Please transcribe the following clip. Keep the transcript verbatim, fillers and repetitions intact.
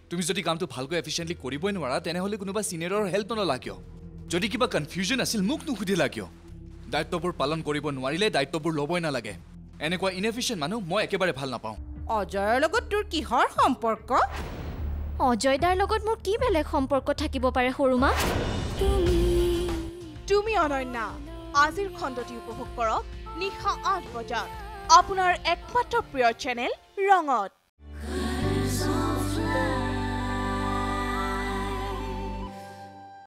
তুমি যদি কামটো ভালকৈ এফিচিয়েন্টলি কৰিবই নোৱাৰা তেনেহলে কোনোবা সিনিয়ৰৰ হেল্প নললা কিয় যদি কিবা কনফিউজন আছিল মোক নুখুধিলা কিয় দায়িত্ববোৰ পালন কৰিব নোৱাৰিলে দায়িত্ববোৰ ল'বই নালাগে এনেকুৱা ইনএফিচিয়েন্ট মানুহ মই একেবাৰে ভাল নাপাওঁ অজয়ৰ লগত তোৰ কিহৰ সম্পৰ্ক অজয়দাৰ লগত মোৰ কি বেলেগ সম্পৰ্ক থাকিব পাৰে সৰুমা তুমি অনন্যা আজিৰ খণ্ডটি উপভোগ কৰক নিশা আঠ বজাত আপোনাৰ একমাত্ৰ প্ৰিয় চেনেল ৰঙত